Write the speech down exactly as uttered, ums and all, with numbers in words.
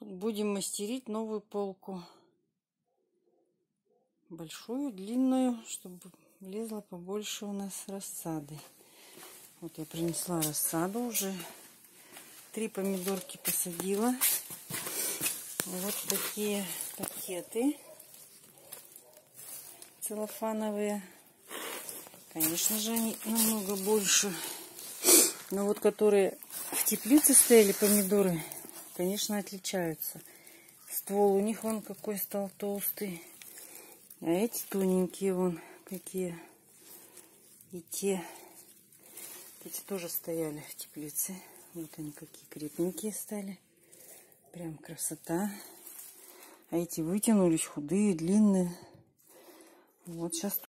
Будем мастерить новую полку. Большую, длинную, чтобы влезло побольше у нас рассады. Вот я принесла рассаду уже. Три помидорки посадила. Вот такие пакеты целлофановые. Конечно же, они намного больше. Но вот которые в теплице стояли помидоры, конечно, отличаются. Ствол у них вон какой стал толстый. А эти тоненькие вон какие. И те. Эти тоже стояли в теплице. Вот они какие крепенькие стали. Прям красота. А эти вытянулись, худые, длинные. Вот сейчас